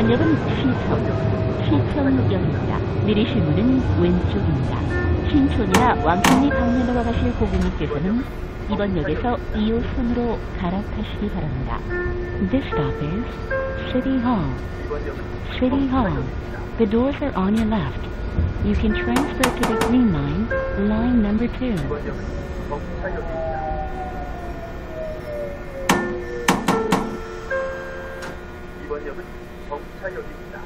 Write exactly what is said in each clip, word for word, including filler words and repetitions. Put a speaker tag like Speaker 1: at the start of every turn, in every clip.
Speaker 1: 이번 역은 시청, 시청역입니다. 내리실 문은 왼쪽입니다. 신촌이나 왕십리 방면으로 가실 고객님께서는 이번 역에서 이 호선으로 갈아타시기 바랍니다. This stop is City Hall. City Hall. The doors are on your left. You can transfer to the Green Line, line number two.
Speaker 2: 이번 역은 정차역입니다.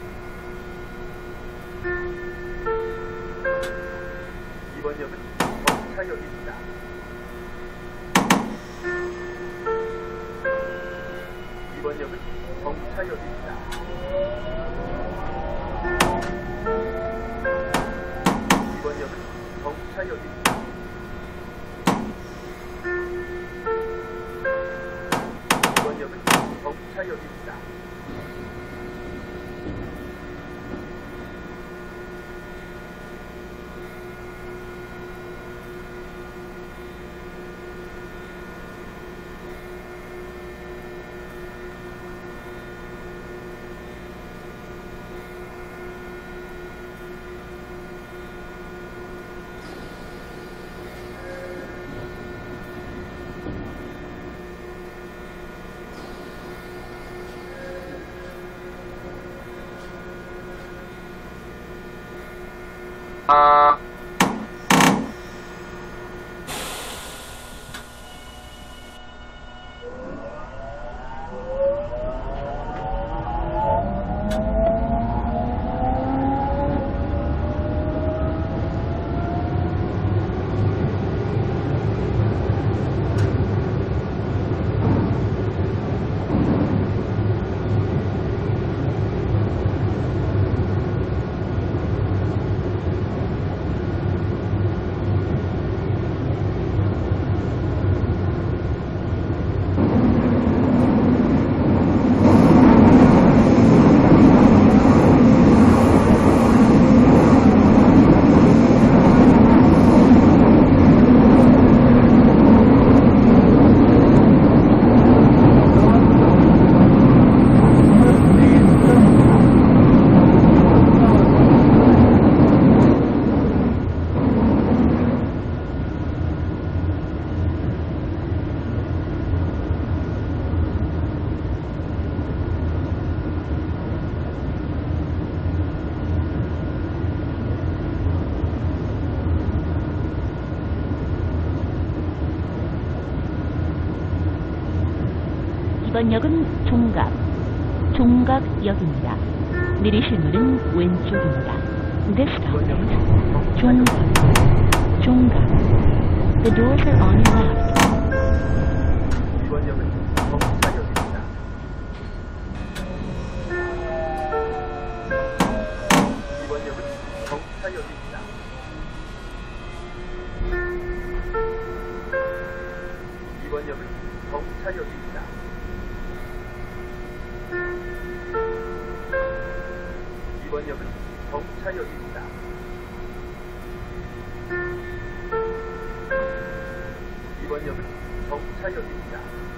Speaker 2: 이번 역은 정차역입니다. 이번 역은 정차역입니다. 이번 역은 정차역입니다. 이번 역은 정차역입니다.
Speaker 1: 이번 역은 종각, 종각역입니다. 내리실 문은 왼쪽입니다. This stop is 종각, 종각. The doors are on your left.
Speaker 2: 이번 역은 정차역입니다. 이번 역은 정차역입니다. 이번 역은 정차역입니다. 이번 역은 정차역입니다. 이번 역은 정차역입니다.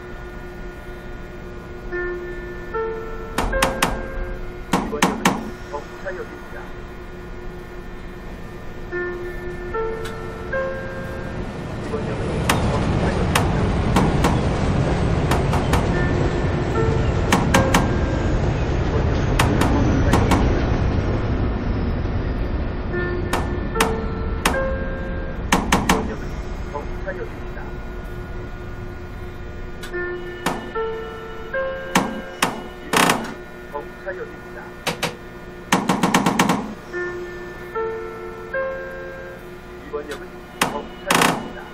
Speaker 2: 이번 역은 정차역입니다. 이번 역은 정차역입니다. 정차역입니다. 정차역입니다. 이번 역은 정차역입니다.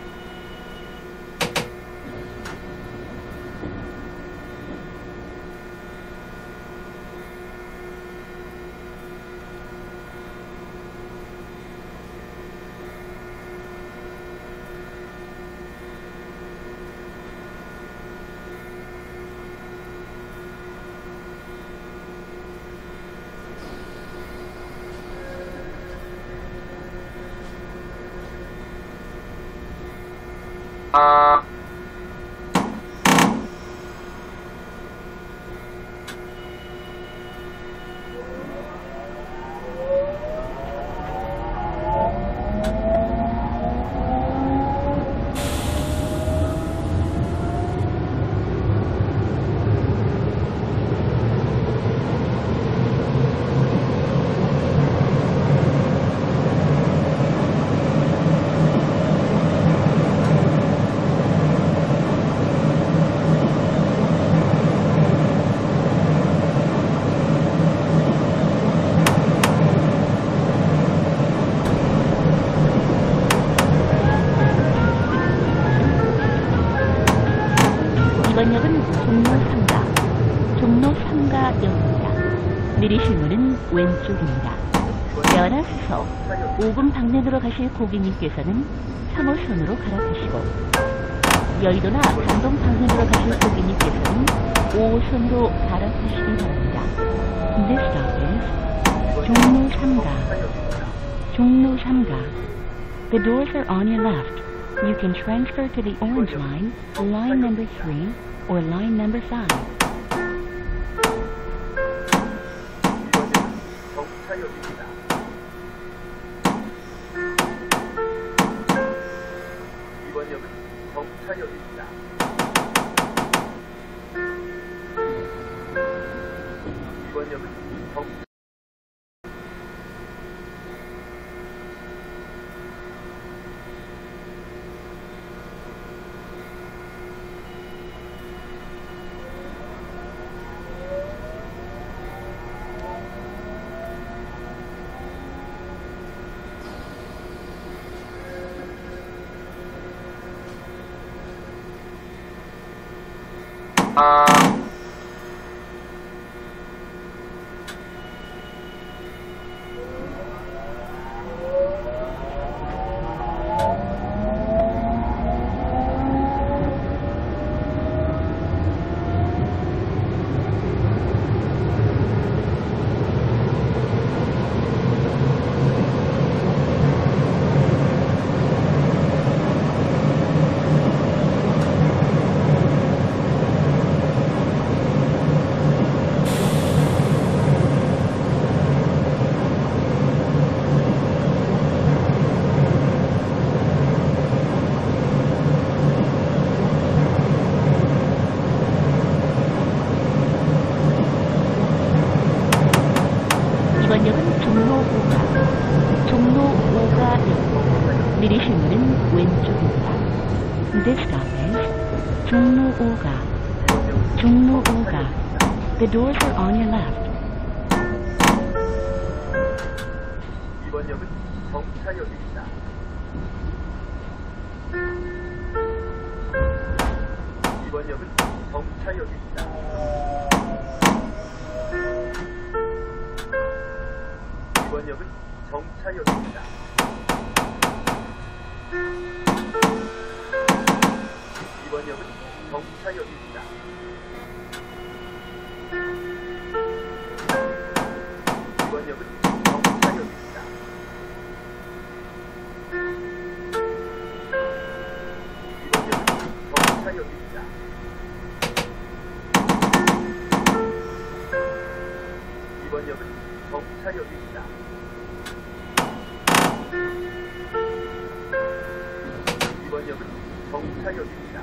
Speaker 1: 종로 삼가, 종로 삼가역입니다. 내리실 문은 왼쪽입니다. 연하 수서 오 분 방면으로 가실 고객님께서는 삼 호선으로 갈아타시고, 여의도나 강동 방면으로 가실 고객님께서는 오 호선으로 갈아타시기 바랍니다. This stop is 종로 삼가, 종로 삼가. The doors are on your left. You can transfer to the orange line, line number three, or line number five.
Speaker 2: 이번 역은 정차역입니다. 이번 역은 정차역입니다.
Speaker 1: 이번 역은 종로 오가, 종로 오가역. 내리실 문은 왼쪽입니다. This stop is 종로 오가, 종로 오가. The doors are on your left.
Speaker 2: 이번 역은 정차역입니다. 이번 역은 정차역입니다. 이번 역은 정차역입니다. 이번 역은 정차역입니다. 이번 역은 정차역입니다. 이번 역은 정차역입니다. 이번 역은 정차역입니다. 이번 역은 정차역입니다.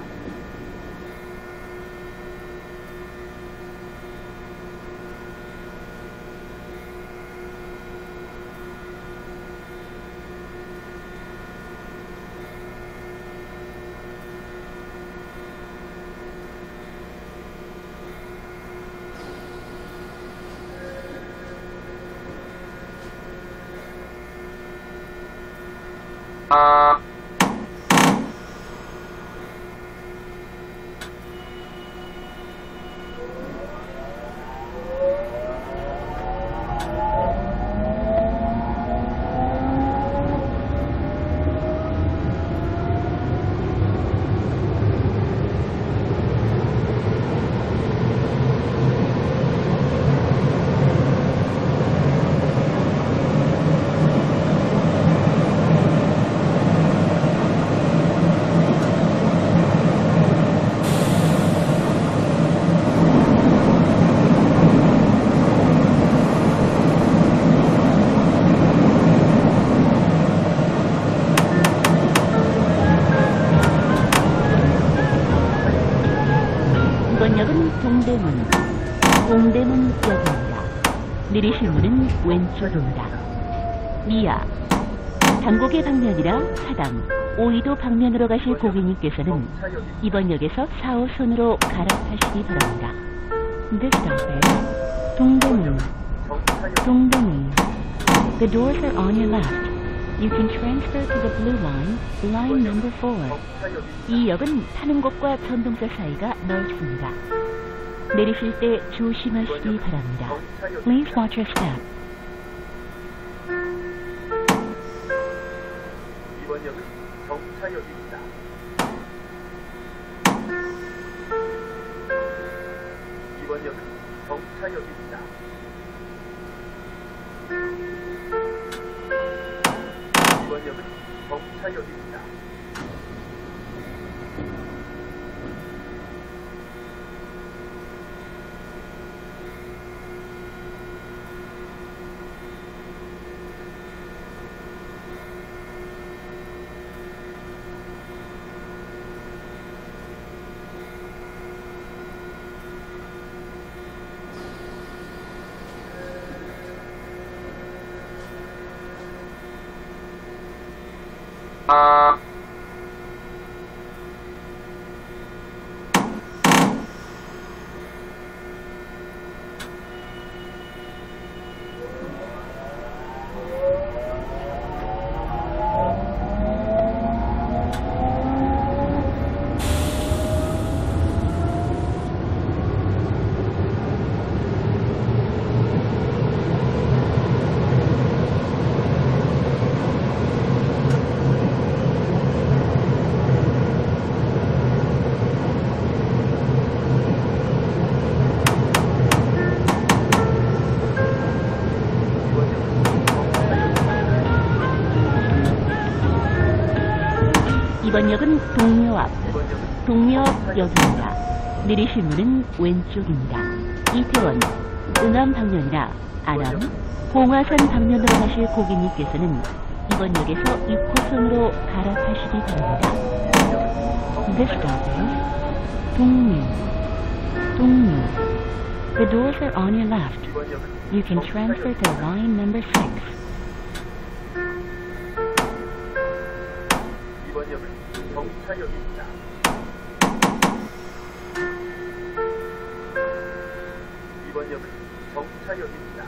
Speaker 1: 이번 역은 동대문, 동대문역입니다. 내리실 문은 왼쪽입니다. 미아, 당곡의 방면이라 사당, 오이도 방면으로 가실 고객님께서는 이번 역에서 사 호선으로 갈아타시기 바랍니다. This stop is 동대문, 동대문. The doors are on your left. You can transfer to the blue line, line number four.
Speaker 2: 정차역입니다.
Speaker 1: 이 역은 타는 곳과 전동차 사이가 넓습니다. 내리실 때 조심하시기 바랍니다. Please watch your step.
Speaker 2: 이번 역은 정차역입니다. 이번 역은 정차역입니다. 이번 역은 정차역입니다.
Speaker 1: 이번 역은 동묘 앞,
Speaker 2: 이번 역은
Speaker 1: 동묘역입니다. 내리실 문은 왼쪽입니다. 이태원, 응암 방면이나 안암, 봉화산 방면으로 가실 고객님께서는 이번 역에서 육 호선으로 갈아타시기 바랍니다. This stop is 동묘, 동묘. The doors are on your left.
Speaker 2: 이번 역은
Speaker 1: You can transfer to line number six.
Speaker 2: 이번 역은 정차역입니다. 이번 역은 정차역입니다.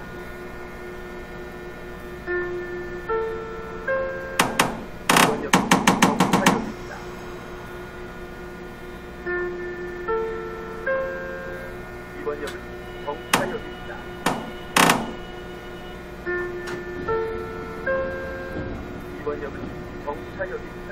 Speaker 2: 이번 역은 정차역입니다. 이번 역은 정차역입니다. 이번 역은 정차역입니다.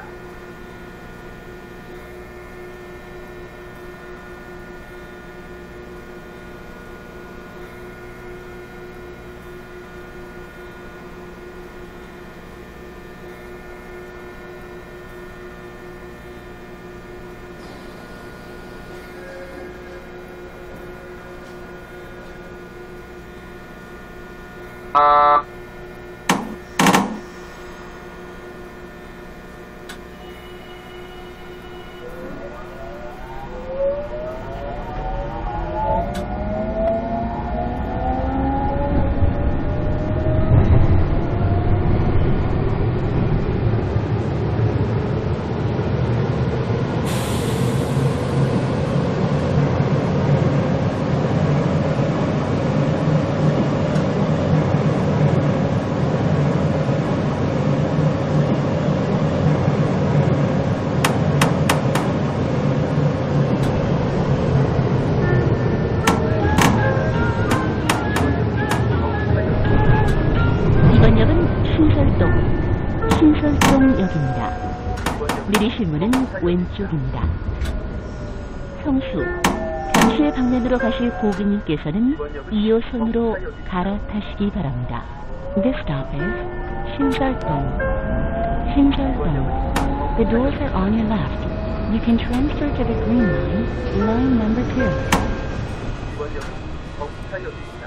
Speaker 1: 신설동역입니다. 내리실 문은 왼쪽입니다. 성수, 잠실 방면으로 가실 고객님께서는 이 호선으로 갈아타시기 바랍니다. This stop is 신설동, 신설동. The doors are on your left. You can transfer to the green line, line number two.
Speaker 2: 이번 역은 정차역입니다.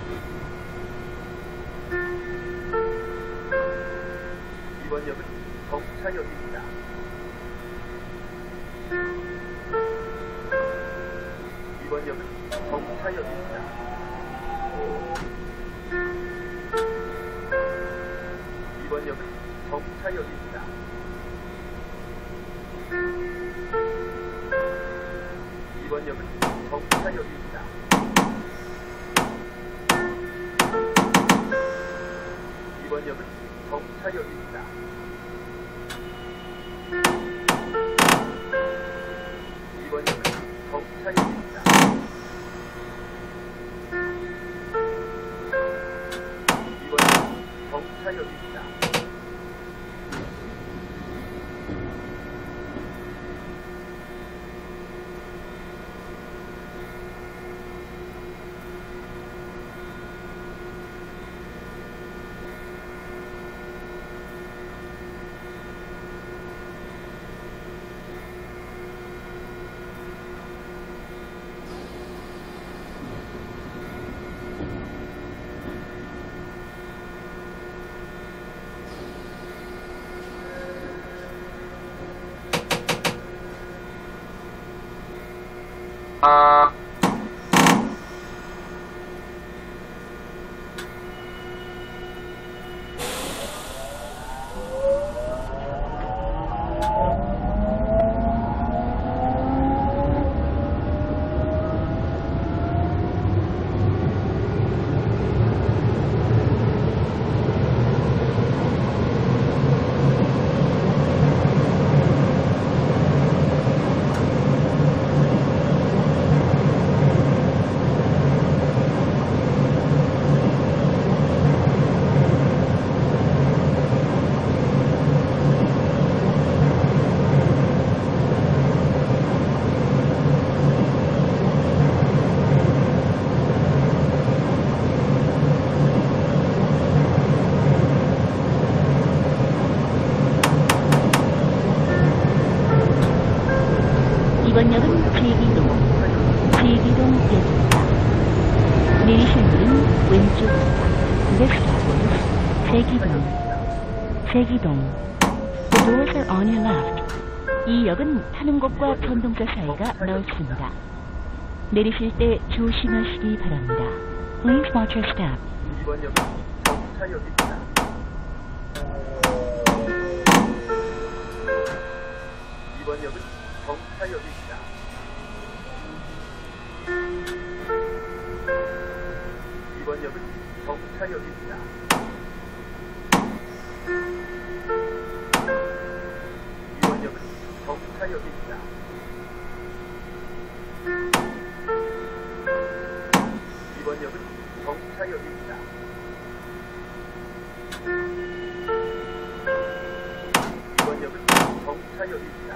Speaker 2: 이번 역은 정차역입니다. 이번 역은 정차역입니다. 이번 역은 정차역입니다. 이번 역은 정차역입니다. 이번 역은 정차역입니다. 이번 역은 정차역입니다. 이번 역은 정차역입니다.
Speaker 1: 이번 역은 제기동, 제기동역입니다. 내리실 문은 왼쪽입니다. This stop is 제기동, 제기동. The doors are on your left. 이 역은 타는 곳과 전동차 사이가 넓습니다. 내리실 때 조심하시기 바랍니다. Please watch your step.
Speaker 2: 이번 역은 정차역입니다. 이번 역은 정차역입니다. 이번 역은 정차역입니다. 이번 역은 정차역입니다. 이번 역은 정차역입니다. 이번 역은 정차역입니다.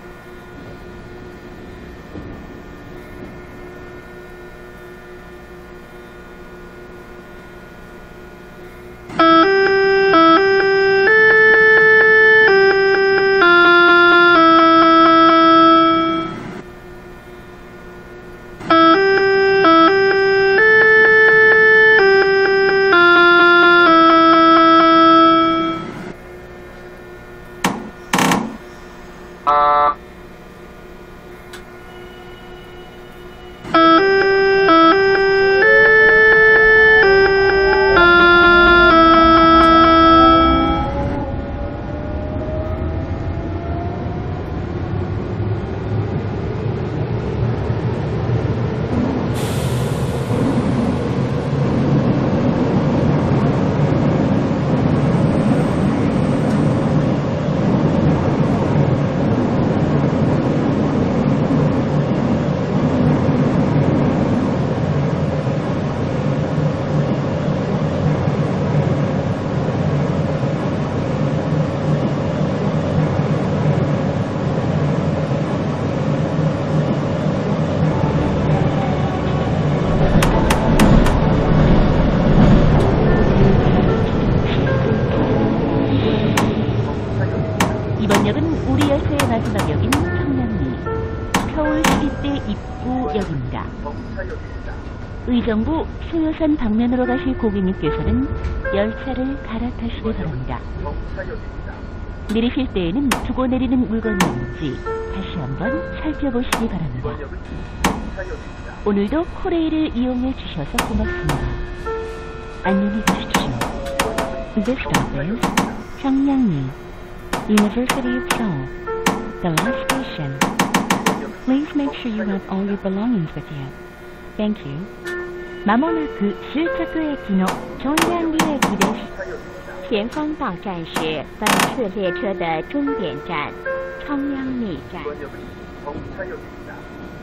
Speaker 1: 이번 역은 우리 열차의 마지막 역인 청량리, 서울시립대 입구역입니다.
Speaker 2: 정차역입니다.
Speaker 1: 의정부 수요산 방면으로 가실 고객님께서는 열차를 갈아타시기 바랍니다.
Speaker 2: 정차역입니다.
Speaker 1: 내리실 때에는 두고 내리는 물건이 있는지 다시 한번 살펴보시기 바랍니다.
Speaker 2: 이번 역은 정차역입니다.
Speaker 1: 오늘도 코레일을 이용해 주셔서 고맙습니다. 안녕히 가십시오. This stop is 청량리, University of Seoul, the last station. Please make sure you have all your belongings with you. Thank you. まもなく終着駅のチョンリャンリ駅です。
Speaker 3: 前方到站是本次列车的终点站昌央内站。
Speaker 2: 이번 역은 정차역입니다.